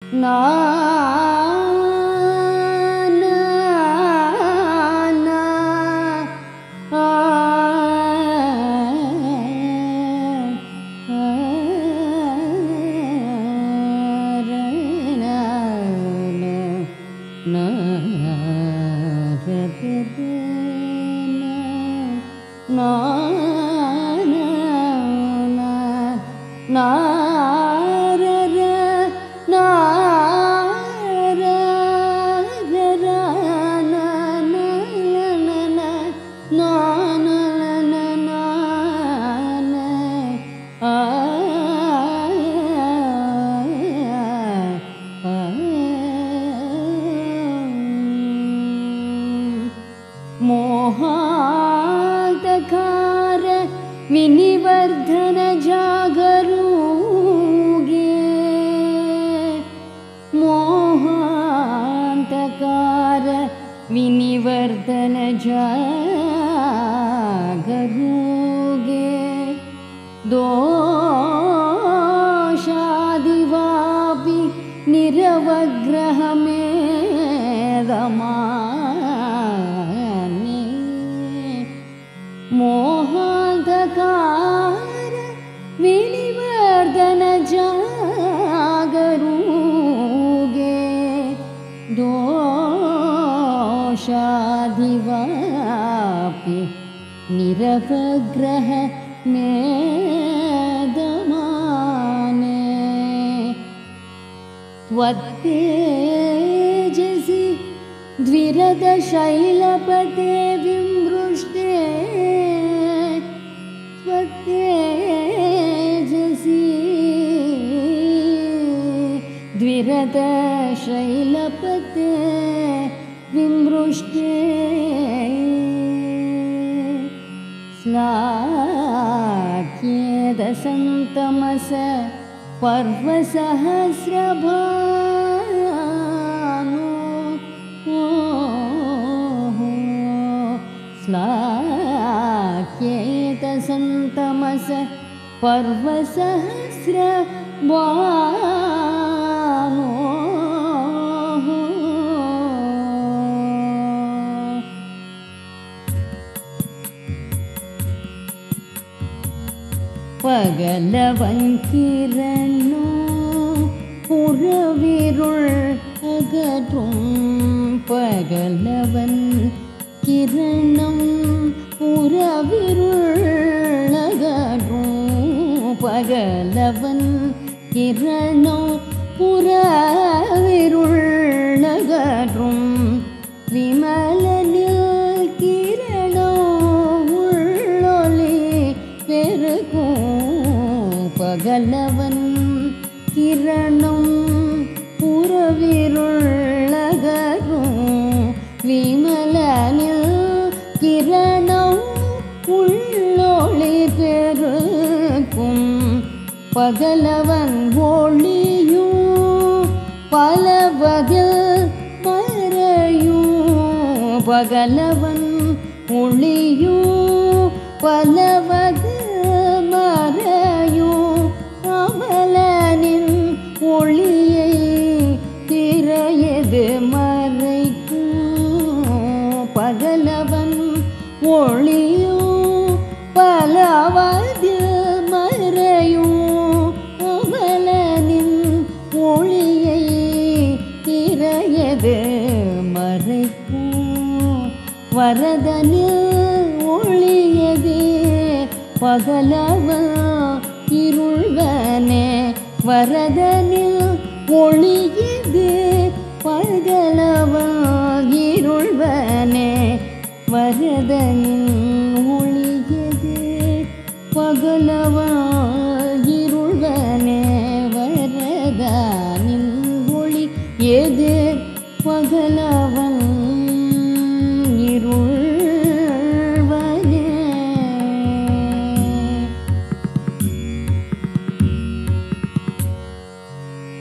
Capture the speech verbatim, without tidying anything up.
na na na a ra na na ra na na na मोहांतकार विनिवर्धन जागरूगे मोहांतकार विनिवर्धन जागरूगे दोषादिवापि निरवग्रह मेदमा मोहांधकार विनिवर्धन जागरूगे दोषादिवापि निरवग्रह मेदमाने त्वत्तेजसि द्विरदशैलपते विमृष्टे त्वत्तेजसि द्विरदशैलपते विमृष्टे श्लाघ्येदसन्तमस पर्वसहस्रभानु श्लाघ्येदसन्तमस पर्वसहस्रभानु பகலவன்கிரணோ புறவிருள் அகற்றும் பகலவன் கிரணம் புறவிருள் அகற்றும் பகலவன் கிரணம் புறவிருள் அகற்றும் விமலனில் கிரணம் உள்ளொளி பெருகும் பகலவன் கிரணம் புறவிருள் அகற்றும் விமலனில் கிரணம் உள்ளொளி பெருக்கும் பகலவன் ஒளியும் பலவகில் மறையும் பகலவன் ஒளியும் பலவகில் மறையும் அமலனின் ஒளியை திரையது மறைக்கும் பகலவன் ஒளியும் பலவகில் மறையும் அமலனின் ஒளியை திரையது மறைக்கும் வரதனில் ஒளியதே பகலவன் இருள்வனே வரதனில் ஒளியதே பகலவன் இருள்வனே வரதனில் ஒளியதே பகலவன்